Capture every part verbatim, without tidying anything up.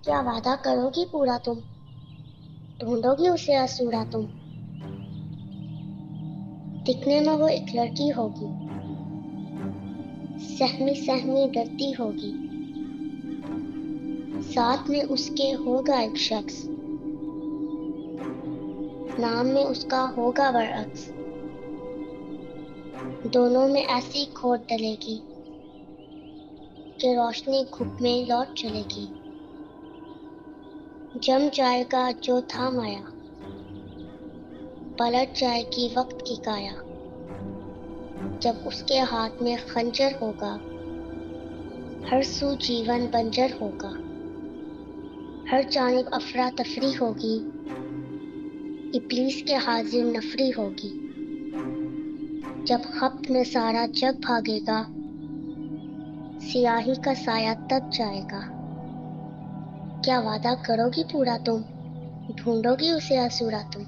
क्या वादा करोगी पूरा तुम? ढूंढोगी उसे असूरा तुम? दिखने में वो एक लड़की होगी, सहमी सहमी डरती होगी। साथ में उसके होगा एक शख्स, नाम में उसका होगा बरअक्स। दोनों में ऐसी खोट डलेगी कि रोशनी घुप में लौट चलेगी। जम जाएगा जो था माया, पलट जाएगी वक्त की काया। जब उसके हाथ में खंजर होगा, हर सू जीवन बंजर होगा। हर जानिब अफरा तफरी होगी, इब्लीस के हाजिर नफरी होगी। जब खप्त में सारा जग भागेगा, सियाही का साया तब जाएगा। क्या वादा करोगी पूरा तुम? ढूंढोगी उसे असूरा तुम?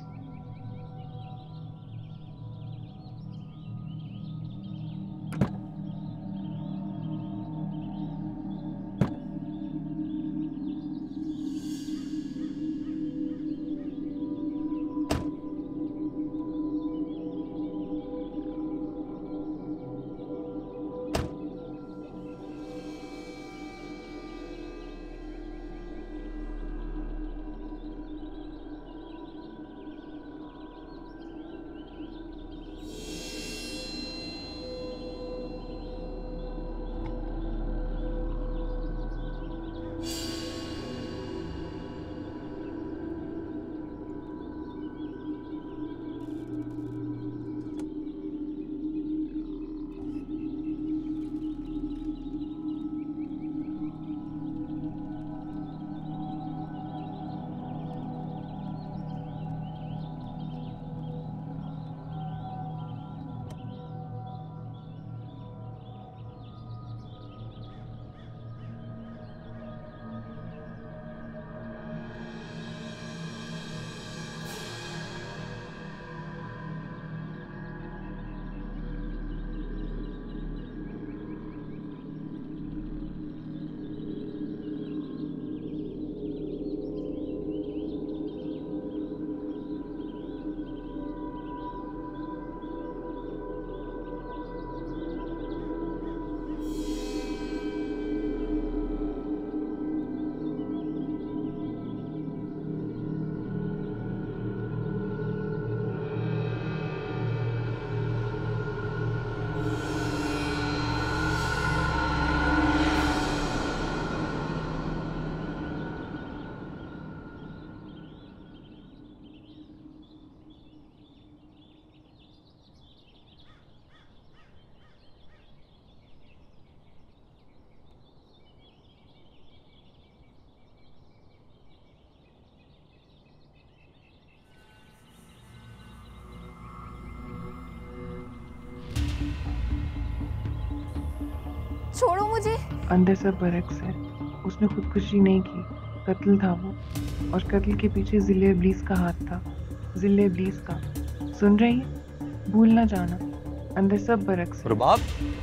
छोड़ो मुझे। अंदर सब बरक्स है। उसने खुदकुशी नहीं की, कत्ल था वो। और कत्ल के पीछे जिले इब्लीस का हाथ था, जिले इब्लीस का। सुन रही है? भूल ना जाना, अंदर सब बरक्स है। रुबाब,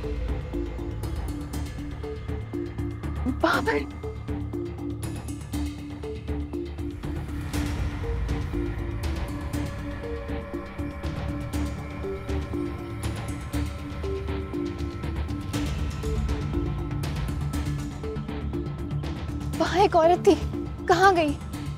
बाबर, वहाँ एक औरत थी, कहाँ गई?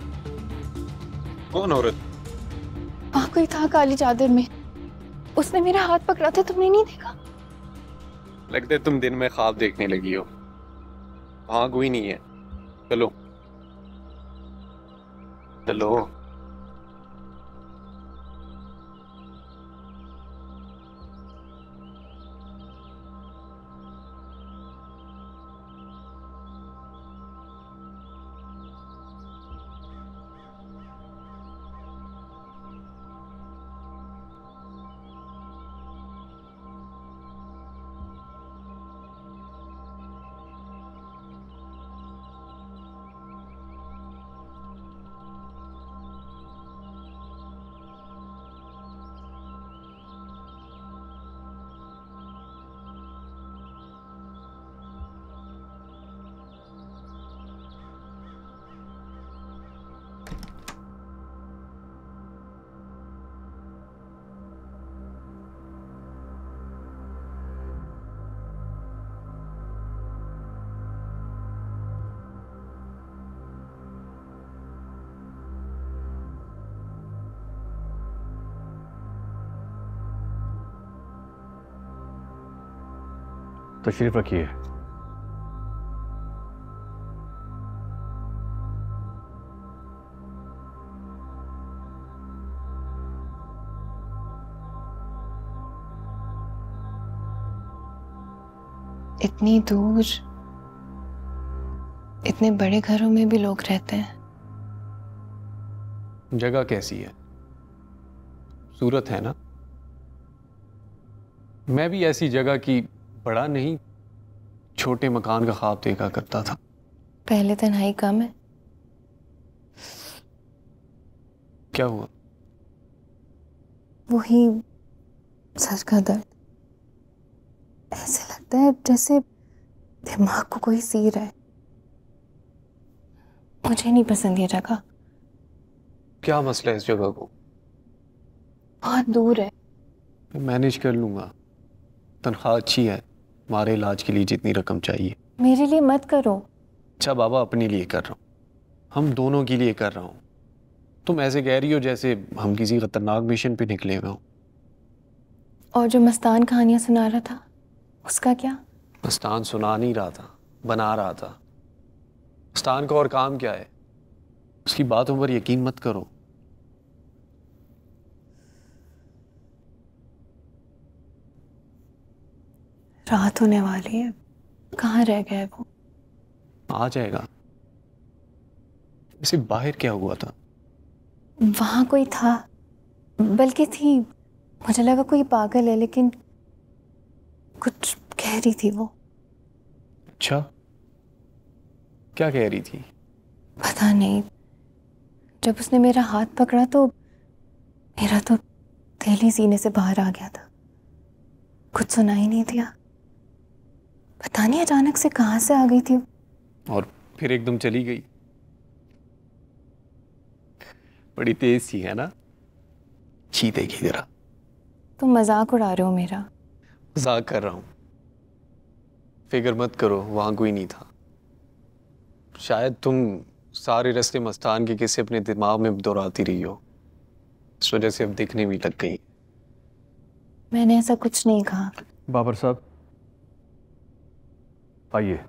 कौन औरत? वहाँ कोई था काली चादर में, उसने मेरा हाथ पकड़ा था, तुमने नहीं देखा? लगता तुम दिन में ख्वाब देखने लगी हो। वहां कोई नहीं है। चलो चलो। तशरीफ रखिए। इतनी दूर इतने बड़े घरों में भी लोग रहते हैं। जगह कैसी है? सूरत है ना? मैं भी ऐसी जगह की बड़ा नहीं छोटे मकान का ख्वाब देखा करता था। पहले तन्हाई कम है। क्या हुआ? वही सर का दर्द। ऐसे लगता है जैसे दिमाग को कोई सी रहा है। मुझे नहीं पसंद ये जगह। क्या मसला है इस जगह को? बहुत दूर है। मैं मैनेज कर लूंगा। तनख्वाह अच्छी है, हमारे इलाज के लिए जितनी रकम चाहिए। मेरे लिए मत करो। अच्छा बाबा, अपने लिए कर रहा हूँ, हम दोनों के लिए कर रहा हूँ। तुम ऐसे कह रही हो जैसे हम किसी खतरनाक मिशन पे निकले हुए हों। और जो मस्तान कहानियां सुना रहा था उसका क्या? मस्तान सुना नहीं रहा था, बना रहा था। मस्तान का और काम क्या है? उसकी बातों पर यकीन मत करो। रात होने वाली है, कहाँ रह गया है वो? आ जाएगा। वैसे बाहर क्या हुआ था? वहां कोई था, बल्कि थी। मुझे लगा कोई पागल है, लेकिन कुछ कह रही थी वो। अच्छा, क्या कह रही थी? पता नहीं। जब उसने मेरा हाथ पकड़ा तो मेरा तो दिल ही सीने से बाहर आ गया था। कुछ सुना ही नहीं दिया। पता नहीं अचानक से कहां से आ गई थी और फिर एकदम चली गई। बड़ी तेज सी है ना? चीते की तरह। तुम मजाक उड़ा रहे हो मेरा। मजाक कर रहा हूं। फिक्र मत करो, वहां कोई नहीं था। शायद तुम सारे रास्ते मस्तान के किस्से अपने दिमाग में दोहराती रही हो, इस वजह से अब दिखने भी लग गई। मैंने ऐसा कुछ नहीं कहा। बाबर साहब आइए।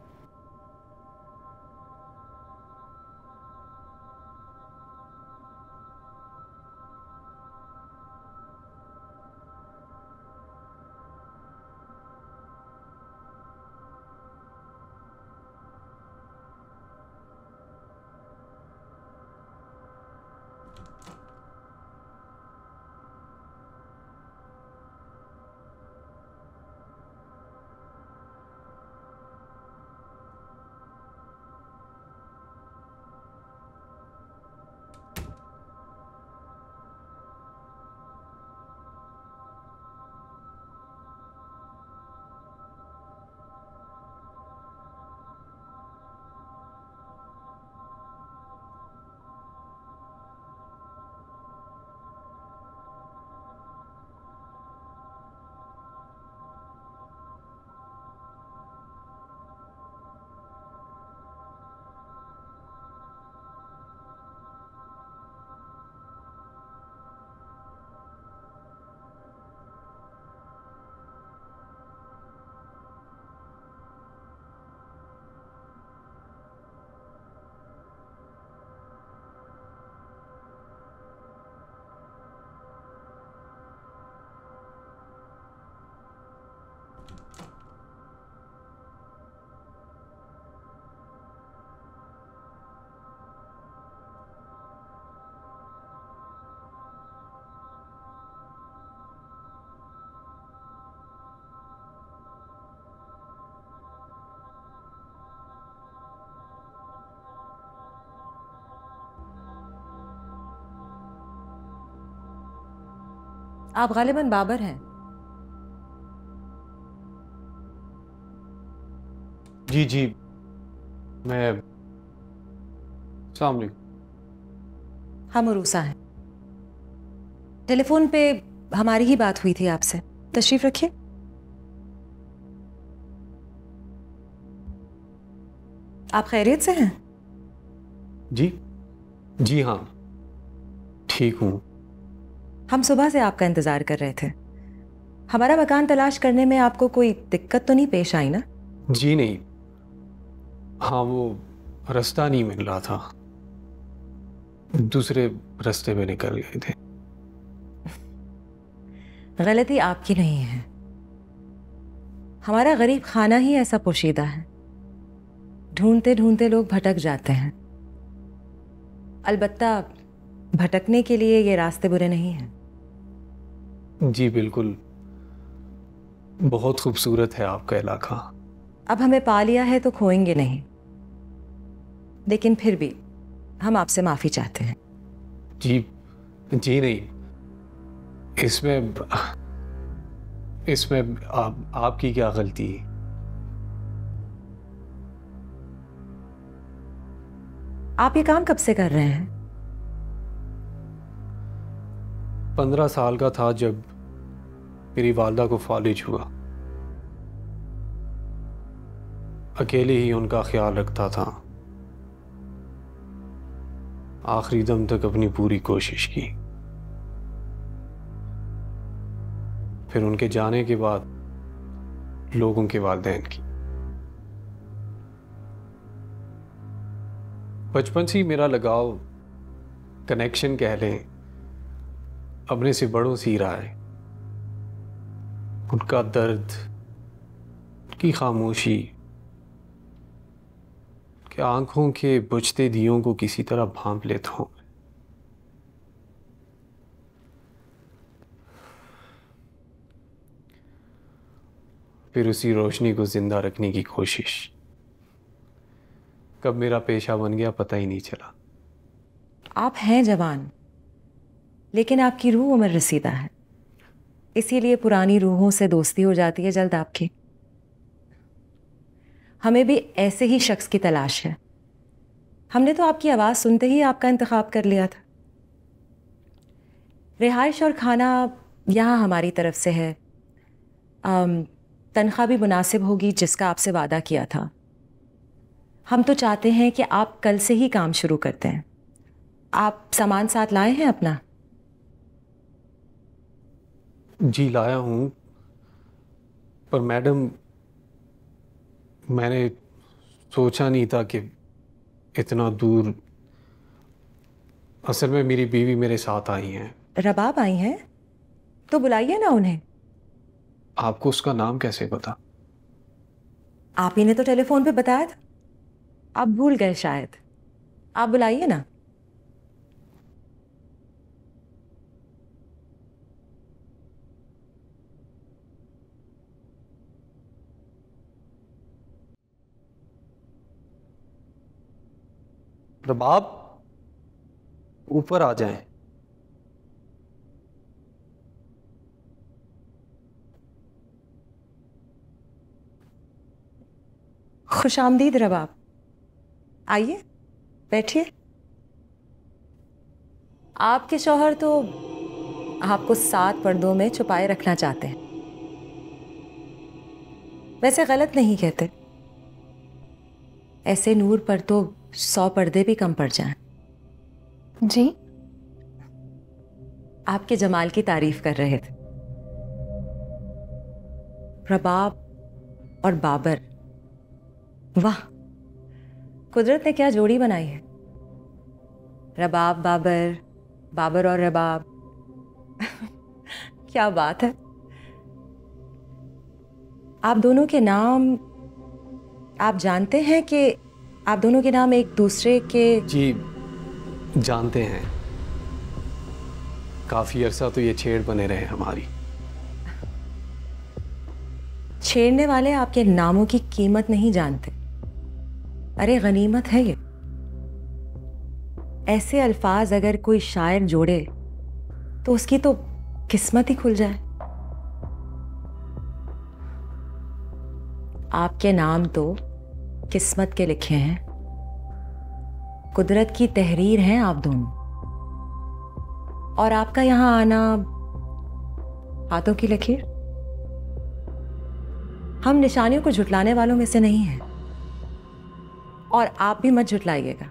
आप गालिबन बाबर हैं। जी जी, मैं। अस्सलाम वालेकुम। हम उरूसा हैं। टेलीफोन पे हमारी ही बात हुई थी आपसे। तशरीफ रखिए। आप खैरियत से हैं? जी जी हाँ, ठीक हूँ। हम सुबह से आपका इंतजार कर रहे थे। हमारा मकान तलाश करने में आपको कोई दिक्कत तो नहीं पेश आई ना? जी नहीं, हाँ वो रास्ता नहीं मिल रहा था, दूसरे रास्ते पे निकल गए थे। गलती आपकी नहीं है, हमारा गरीब खाना ही ऐसा पोशीदा है, ढूंढते ढूंढते लोग भटक जाते हैं। अलबत्ता भटकने के लिए ये रास्ते बुरे नहीं हैं। जी बिल्कुल, बहुत खूबसूरत है आपका इलाका। अब हमें पा लिया है तो खोएंगे नहीं, लेकिन फिर भी हम आपसे माफी चाहते हैं। जी जी नहीं, इसमें इसमें आप, आपकी क्या गलती है? आप ये काम कब से कर रहे हैं? पंद्रह साल का था जब मेरी वालदा को फालिज हुआ। अकेले ही उनका ख्याल रखता था, आखिरी दम तक अपनी पूरी कोशिश की। फिर उनके जाने के बाद लोगों के वालिदैन की। बचपन से ही मेरा लगाव, कनेक्शन कह लें, अपने से बड़ों से ही रहा है। उनका दर्द, उनकी खामोशी, कि आंखों के बुझते दियों को किसी तरह भांप लेता हूं। फिर उसी रोशनी को जिंदा रखने की कोशिश। कब मेरा पेशा बन गया पता ही नहीं चला। आप हैं जवान, लेकिन आपकी रूह उम्र रसीदा है, इसीलिए पुरानी रूहों से दोस्ती हो जाती है जल्द आपकी। हमें भी ऐसे ही शख्स की तलाश है। हमने तो आपकी आवाज़ सुनते ही आपका इंतखाब कर लिया था। रिहाइश और खाना यहाँ हमारी तरफ से है, तनख्वाह भी मुनासिब होगी जिसका आपसे वादा किया था। हम तो चाहते हैं कि आप कल से ही काम शुरू करते हैं। आप सामान साथ लाए हैं अपना? जी लाया हूं, पर मैडम मैंने सोचा नहीं था कि इतना दूर। असल में मेरी बीवी मेरे साथ आई हैं। रबाब आई हैं तो बुलाइए ना उन्हें। आपको उसका नाम कैसे पता? आप ही ने तो टेलीफोन पे बताया था, आप भूल गए शायद। आप बुलाइए ना। रबाब, ऊपर आ जाएं। खुशामदीद रबाब, आइए बैठिए। आपके शौहर तो आपको सात पर्दों में छुपाए रखना चाहते हैं। वैसे गलत नहीं कहते, ऐसे नूर पर तो सौ पर्दे भी कम पड़ जाएं। जी? आपके जमाल की तारीफ कर रहे थे। रबाब और बाबर, वाह, कुदरत ने क्या जोड़ी बनाई है। रबाब बाबर, बाबर और रबाब क्या बात है। आप दोनों के नाम, आप जानते हैं कि आप दोनों के नाम एक दूसरे के? जी जानते हैं, काफी अरसा तो ये छेड़ बने रहे हमारी। छेड़ने वाले आपके नामों की कीमत नहीं जानते। अरे गनीमत है ये। ऐसे अल्फाज अगर कोई शायर जोड़े तो उसकी तो किस्मत ही खुल जाए। आपके नाम तो किस्मत के लिखे हैं, कुदरत की तहरीर हैं आप दोनों। और आपका यहां आना हाथों की लकीर। हम निशानियों को झुटलाने वालों में से नहीं हैं, और आप भी मत झुटलाइएगा।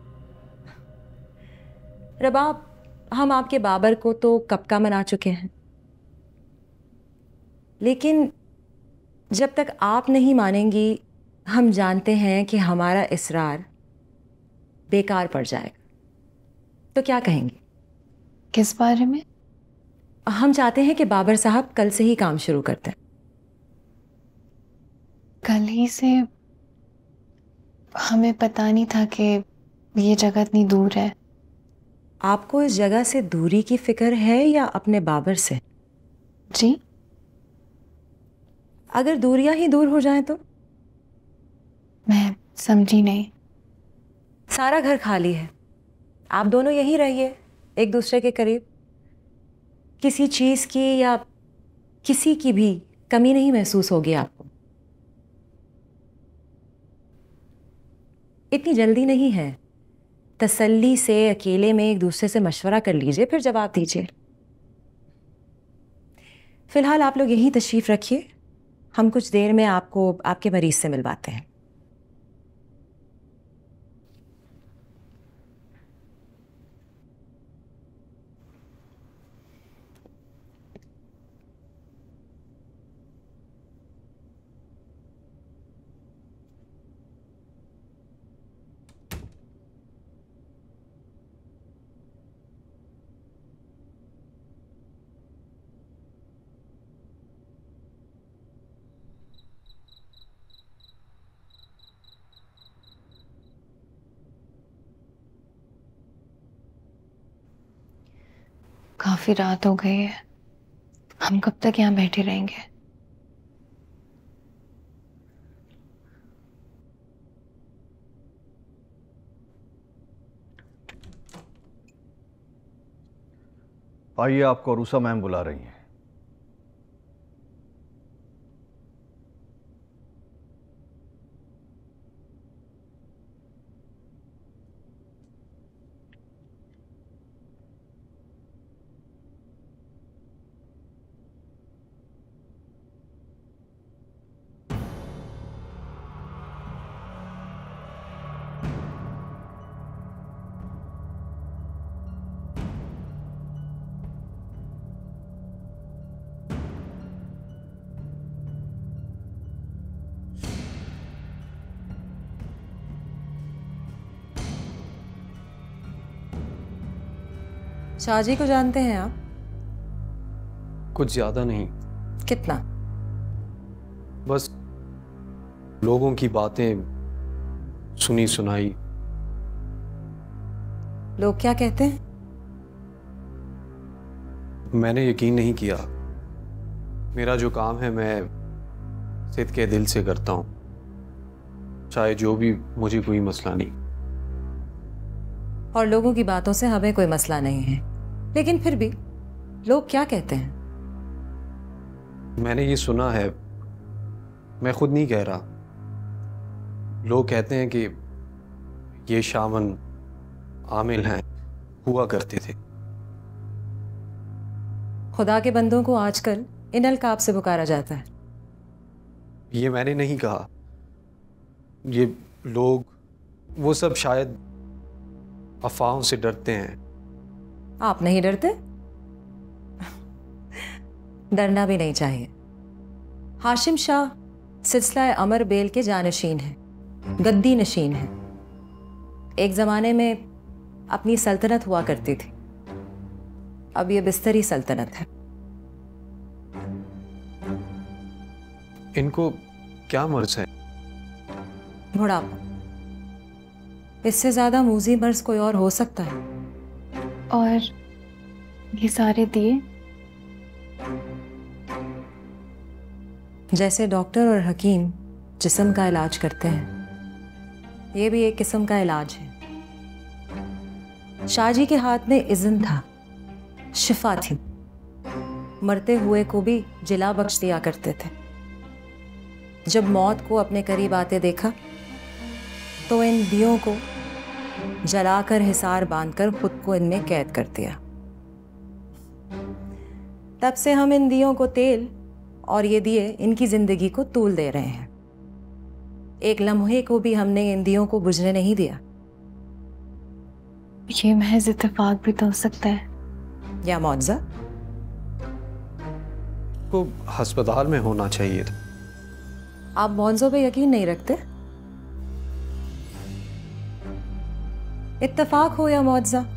रबाब, हम आपके बाबर को तो कब का मना चुके हैं, लेकिन जब तक आप नहीं मानेंगी, हम जानते हैं कि हमारा इसरार बेकार पड़ जाएगा। तो क्या कहेंगी? किस बारे में? हम चाहते हैं कि बाबर साहब कल से ही काम शुरू करते हैं। कल ही से? हमें पता नहीं था कि ये जगह इतनी दूर है। आपको इस जगह से दूरी की फिक्र है या अपने बाबर से? जी? अगर दूरियां ही दूर हो जाएं तो? मैं समझी नहीं। सारा घर खाली है, आप दोनों यहीं रहिए एक दूसरे के करीब। किसी चीज की या किसी की भी कमी नहीं महसूस होगी आपको। इतनी जल्दी नहीं है, तसल्ली से अकेले में एक दूसरे से मशवरा कर लीजिए, फिर जवाब दीजिए। फिलहाल आप लोग यहीं तशरीफ रखिए, हम कुछ देर में आपको आपके मरीज से मिलवाते हैं। काफी रात हो गई है, हम कब तक यहाँ बैठे रहेंगे? आइए, आपको अरूसा मैम बुला रही हैं। शाहजी को जानते हैं आप? कुछ ज्यादा नहीं, कितना? बस लोगों की बातें सुनी सुनाई। लोग क्या कहते हैं? मैंने यकीन नहीं किया। मेरा जो काम है मैं सिद्ध के दिल से करता हूं, चाहे जो भी, मुझे कोई मसला नहीं। और लोगों की बातों से हमें कोई मसला नहीं है, लेकिन फिर भी लोग क्या कहते हैं? मैंने ये सुना है, मैं खुद नहीं कह रहा। लोग कहते हैं कि ये शामन आमिल हैं, हुआ करते थे। खुदा के बंदों को आजकल इन अलकाब से पुकारा जाता है। ये मैंने नहीं कहा। ये लोग, वो सब शायद अफवाहों से डरते हैं। आप नहीं डरते? डरना भी नहीं चाहिए। हाशिम शाह सिलसिला अमर बेल के जानशीन हैं, गद्दी नशीन हैं। एक ज़माने में अपनी सल्तनत हुआ करती थी, अब ये बिस्तरी सल्तनत है। इनको क्या मर्ज है? बुढ़ापा। इससे ज्यादा मूजी मर्ज कोई और हो सकता है? और ये सारे दिए? जैसे डॉक्टर और हकीम जिस्म का इलाज करते हैं, ये भी एक किस्म का इलाज है। शाहजी के हाथ में इज़्न था, शिफा थी, मरते हुए को भी जिला बख्श दिया करते थे। जब मौत को अपने करीब आते देखा तो इन दियों को जलाकर हिसार बांधकर खुद को इनमें कैद कर दिया। तब से हम इन दियों को तेल और ये दिए इनकी जिंदगी को तूल दे रहे हैं। एक लम्हे को भी हमने इन दियों को बुझने नहीं दिया। ये महज इत्तेफाक भी तो हो सकता है, या मौजज़ा? को अस्पताल में होना चाहिए था। आप मौजों पे यकीन नहीं रखते? इत्तेफाक हो या मौजा,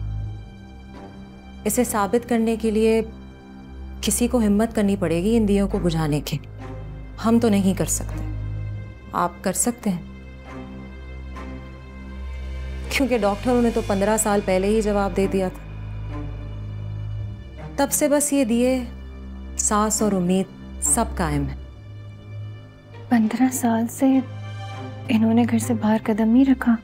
इसे साबित करने के लिए किसी को हिम्मत करनी पड़ेगी इन दियों को बुझाने की। हम तो नहीं कर सकते, आप कर सकते हैं, क्योंकि डॉक्टरों ने तो पंद्रह साल पहले ही जवाब दे दिया था। तब से बस ये दिए, सांस और उम्मीद सब कायम है। पंद्रह साल से इन्होंने घर से बाहर कदम नहीं रखा।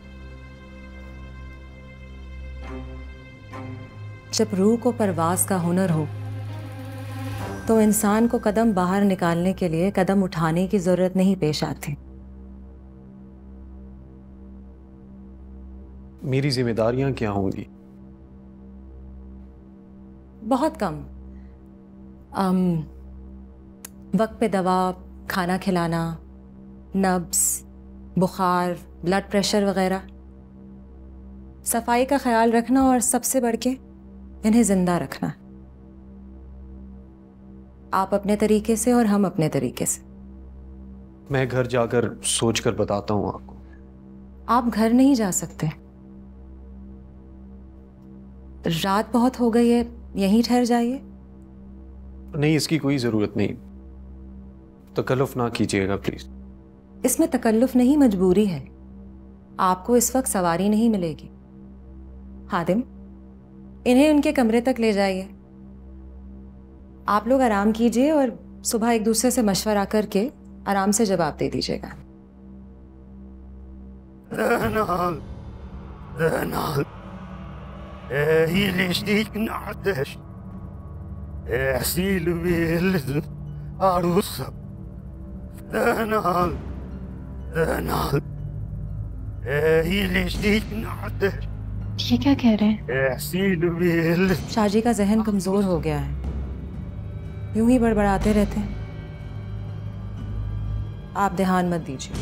जब रूह को परवाज का हुनर हो तो इंसान को कदम बाहर निकालने के लिए कदम उठाने की जरूरत नहीं पेश आती। मेरी जिम्मेदारियां क्या होंगी? बहुत कम। अम, वक्त पे दवा, खाना खिलाना, नब्स, बुखार, ब्लड प्रेशर वगैरह, सफाई का ख्याल रखना और सबसे बढ़ के इन्हें जिंदा रखना। आप अपने तरीके से और हम अपने तरीके से। मैं घर जाकर सोच कर बताता हूं आपको। आप घर नहीं जा सकते, रात बहुत हो गई है, यहीं ठहर जाइए। नहीं, इसकी कोई जरूरत नहीं, तकल्लुफ ना कीजिएगा प्लीज। इसमें तकल्लुफ नहीं, मजबूरी है। आपको इस वक्त सवारी नहीं मिलेगी। हादिम, इन्हें उनके कमरे तक ले जाइए। आप लोग आराम कीजिए और सुबह एक दूसरे से मशवरा करके आराम से जवाब दे दीजिएगा। Renal, Renal, hier is niet nades. Sil wil arusa. Renal, Renal, hier is niet nades. ये क्या कह रहे हैं? Sil wil. शाहजी का जहन कमजोर हो गया है, यूं ही बड़बड़ाते रहते हैं। आप ध्यान मत दीजिए।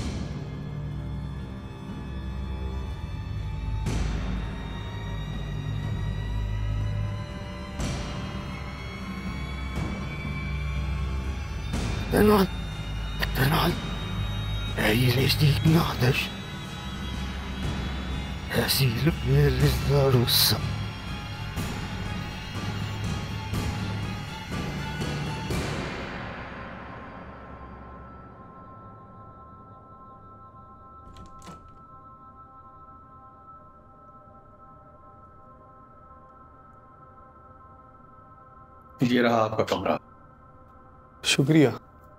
Renal, Renal, hier is niet nades. Sil wil arusa. ये रहा आपका कमरा। शुक्रिया।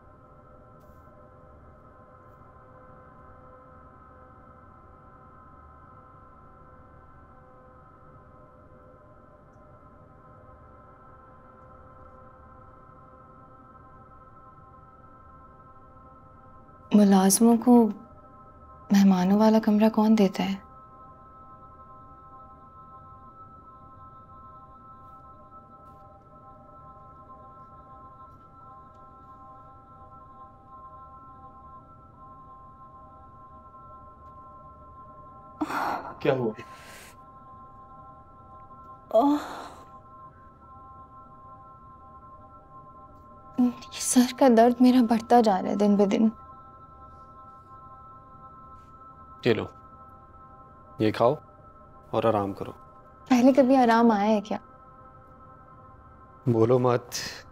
मुलाजमों को मेहमानों वाला कमरा कौन देता है? क्या हुआ? ओह, ये सर का दर्द मेरा बढ़ता जा रहा है दिन ब दिन। ये लो, ये खाओ और आराम करो। पहले कभी आराम आया है क्या? बोलो मत,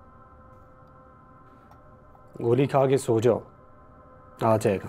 गोली खा के सो जाओ, आ जाएगा।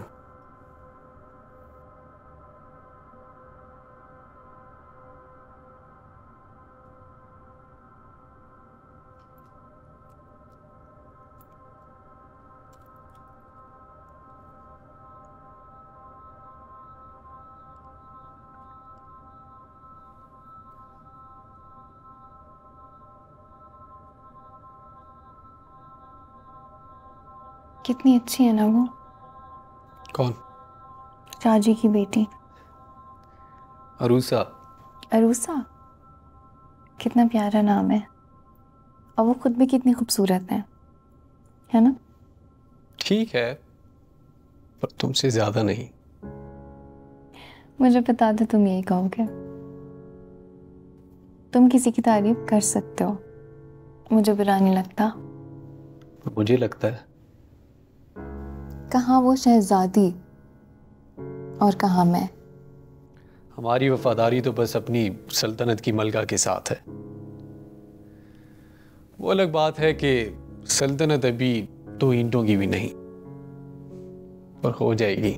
कितनी अच्छी है ना वो, कौन? शाहजी की बेटी अरूसा। अरूसा, कितना प्यारा नाम है। और वो खुद भी कितनी खूबसूरत है, है ना? ठीक है, पर तुमसे ज्यादा नहीं। मुझे पता था तुम यही कहोगे। तुम किसी की तारीफ कर सकते हो, मुझे बुरा नहीं लगता। मुझे लगता है कहाँ वो शहजादी और कहाँ मैं। हमारी वफादारी तो बस अपनी सल्तनत की मलका के साथ है। वो अलग बात है कि सल्तनत अभी दो ईंटों की भी नहीं, पर हो जाएगी।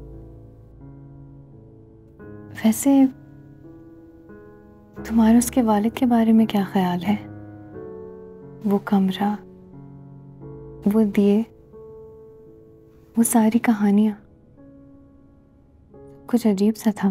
वैसे तुम्हारे उसके वालिद के बारे में क्या ख्याल है? वो कमरा, वो दिए, वो सारी कहानियां, कुछ अजीब सा था।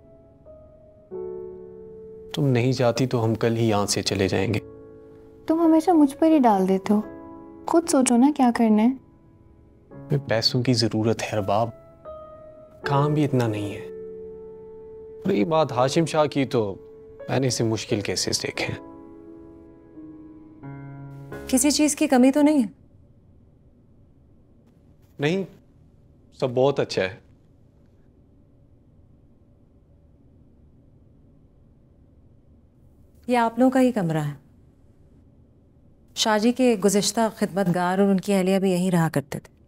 तुम नहीं चाहती तो हम कल ही यहां से चले जाएंगे। तुम हमेशा मुझ पर ही डाल देते हो, खुद सोचो ना क्या करना है। मैं पैसों की जरूरत है अरबाब, काम भी इतना नहीं है। रही बात हाशिम शाह की, तो मैंने इसे मुश्किल केसेस देखे हैं। किसी चीज की कमी तो नहीं है? नहीं, सब बहुत अच्छा है। ये आप लोगों का ही कमरा है। शाहजी के गुज़िश्ता खिदमतगार और उनकी अहलिया भी यहीं रहा करते थे।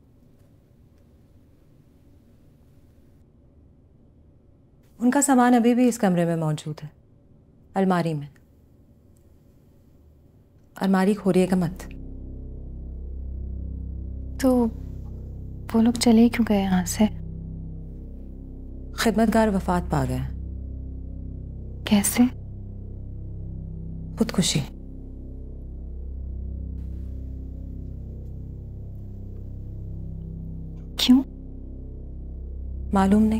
उनका सामान अभी भी इस कमरे में मौजूद है, अलमारी में। अलमारी खोलिएगा मत। तो वो लोग चले क्यों गए यहाँ से? खिदमतगार वफात पा गए। कैसे? खुदकुशी। क्यों? मालूम नहीं।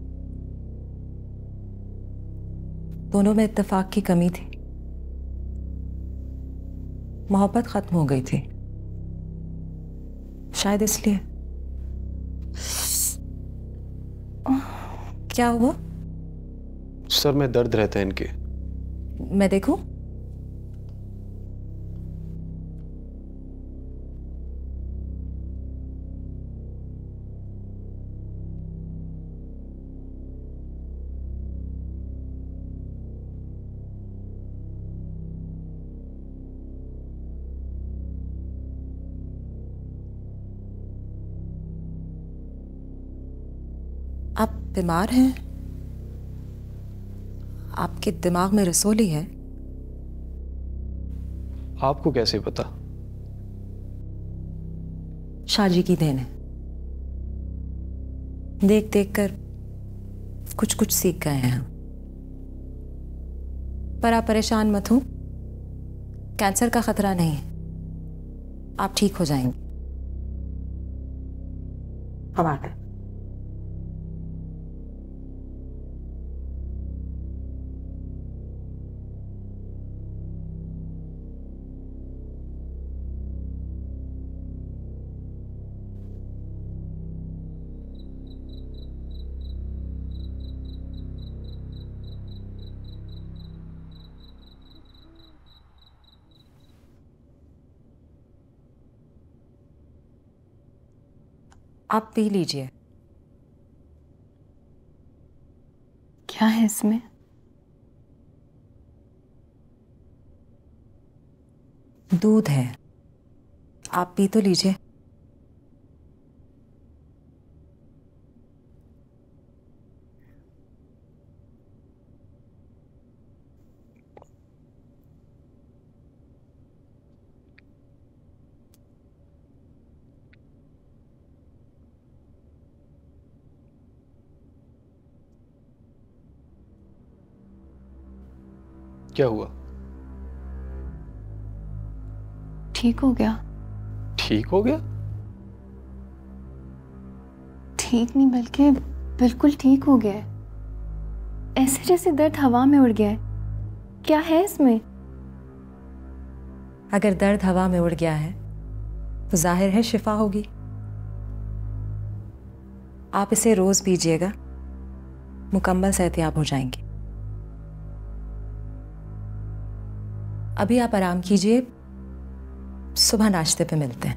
दोनों में इत्तेफाक की कमी थी। मोहब्बत खत्म हो गई थी, शायद इसलिए। क्या हुआ? सर में दर्द रहता है इनके। मैं देखूं? आप बीमार हैं? आपके दिमाग में रसोली है? आपको कैसे पता? शाहजी की देन है। देख देख कर कुछ कुछ सीख गए हैं हम। पर आप परेशान मत हो, कैंसर का खतरा नहीं है, आप ठीक हो जाएंगे। हम आते। आप पी लीजिए। क्या है इसमें? दूध है, आप पी तो लीजिए। क्या हुआ? ठीक हो गया। ठीक हो गया? ठीक नहीं बल्कि बिल्कुल ठीक हो गया है। ऐसे जैसे दर्द हवा में उड़ गया है। क्या है इसमें? अगर दर्द हवा में उड़ गया है तो जाहिर है शिफा होगी। आप इसे रोज पीजिएगा, मुकम्मल सेहतयाब हो जाएंगे। अभी आप आराम कीजिए, सुबह नाश्ते पे मिलते हैं।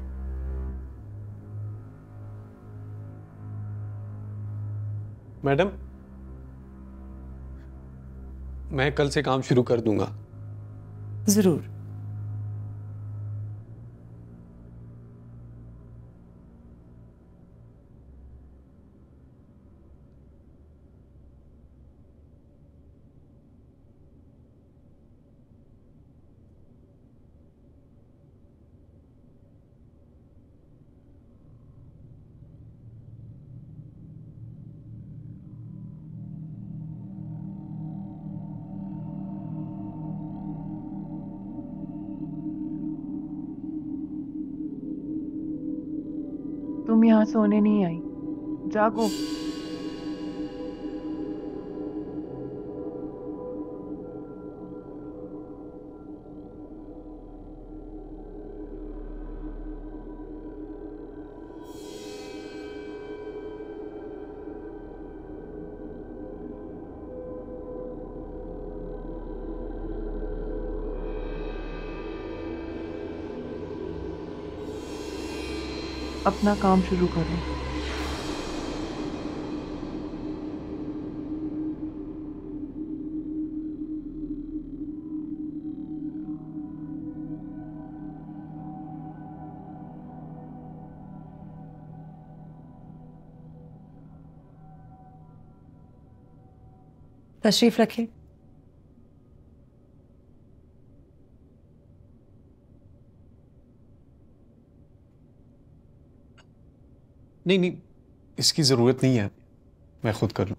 मैडम, मैं कल से काम शुरू कर दूंगा। जरूर। यहाँ सोने नहीं आई, जागो। अपना काम शुरू करो। तशरीफ रखिए। नहीं नहीं, इसकी जरूरत नहीं है, मैं खुद कर लूं।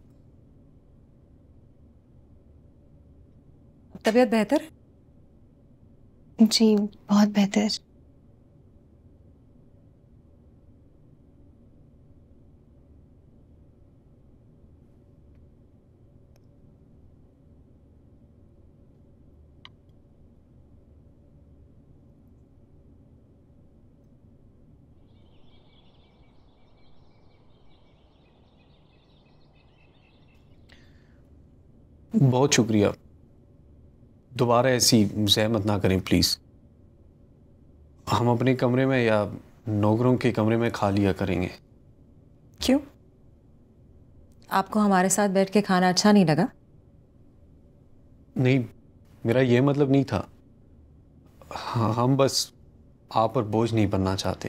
तबीयत बेहतर? जी बहुत बेहतर। बहुत शुक्रिया, दोबारा ऐसी ज़हमत ना करें प्लीज़। हम अपने कमरे में या नौकरों के कमरे में खा लिया करेंगे। क्यों? आपको हमारे साथ बैठ के खाना अच्छा नहीं लगा? नहीं, मेरा ये मतलब नहीं था। हाँ, हम बस आप पर बोझ नहीं बनना चाहते।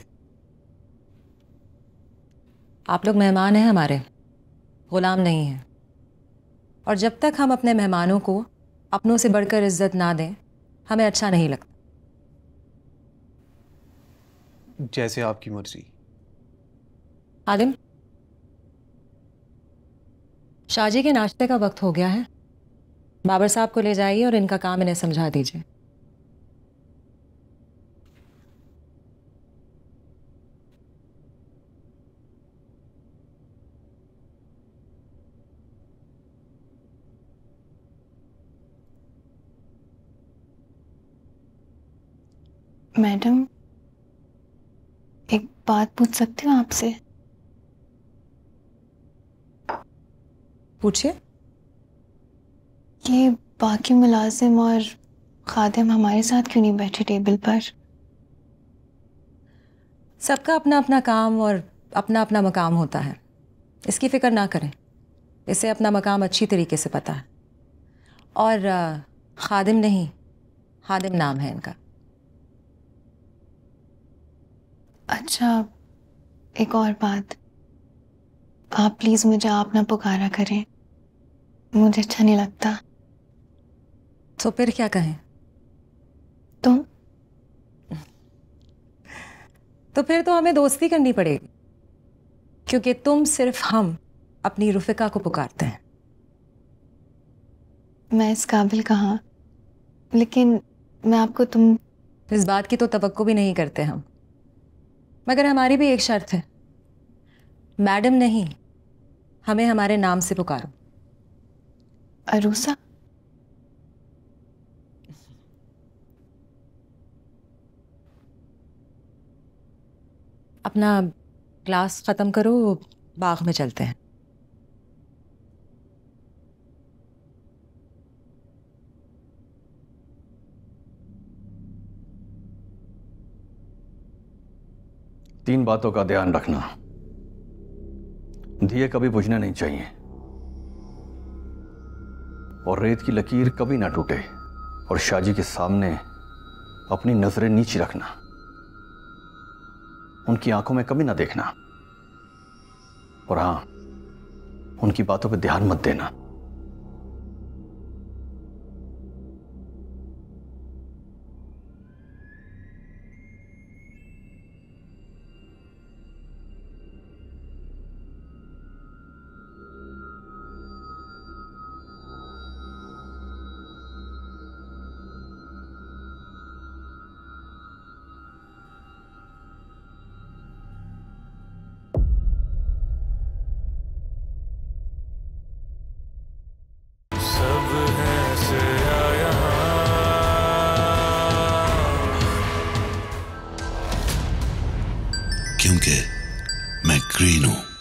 आप लोग मेहमान हैं हमारे, गुलाम नहीं हैं। और जब तक हम अपने मेहमानों को अपनों से बढ़कर इज्जत ना दें, हमें अच्छा नहीं लगता। जैसे आपकी मर्जी। आदिम, शाहजी के नाश्ते का वक्त हो गया है। बाबर साहब को ले जाइए और इनका काम इन्हें समझा दीजिए। मैडम, एक बात पूछ सकती हूँ आपसे? पूछिए। ये बाकी मुलाजिम और खादिम हमारे साथ क्यों नहीं बैठे टेबल पर? सबका अपना अपना काम और अपना अपना मकाम होता है, इसकी फिक्र ना करें। इसे अपना मकाम अच्छी तरीके से पता है। और आ, खादिम नहीं, हादिम नाम है इनका। अच्छा, एक और बात, आप प्लीज मुझे आप ना पुकारा करें, मुझे अच्छा नहीं लगता। तो फिर क्या कहें? तुम? तो फिर तो हमें दोस्ती करनी पड़ेगी, क्योंकि तुम सिर्फ हम अपनी रुफिका को पुकारते हैं। मैं इस काबिल कहाँ, लेकिन मैं आपको तुम। इस बात की तो तवक्को भी नहीं करते हम, मगर हमारी भी एक शर्त है। मैडम नहीं, हमें हमारे नाम से पुकारो। अरूसा? अपना क्लास ख़त्म करो, बाग में चलते हैं। तीन बातों का ध्यान रखना। दिए कभी बुझने नहीं चाहिए, और रेत की लकीर कभी ना टूटे, और शाहजी के सामने अपनी नजरें नीची रखना। उनकी आंखों में कभी ना देखना, और हां, उनकी बातों पे ध्यान मत देना। क्योंकि मैं ग्रीन हूं।